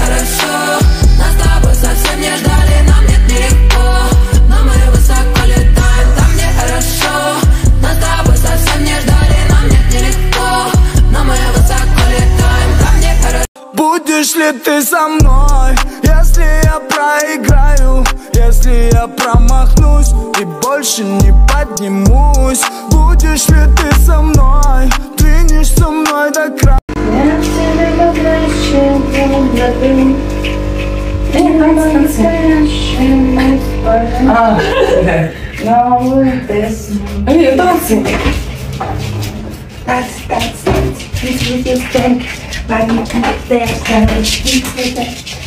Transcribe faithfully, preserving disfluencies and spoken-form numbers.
хорошо. Нас с тобой совсем не ждали, нам нет нелегко, но мы высоко летаем там, где хорошо. Нас с тобой совсем не ждали, нам нет нелегко, но мы высоко летаем там, где хорошо. Будешь ли ты со мной, если я проиграю, если я промахнусь и больше не поднимусь? Будешь ли ты со мной, двинешь со мной до края? Я в тебе поплачу, забыл. Ты настоящий мой спорт. А, Новую песню. не, танцы. Танцы, танцы, танцы. Please with your spank. Body and dance, and it's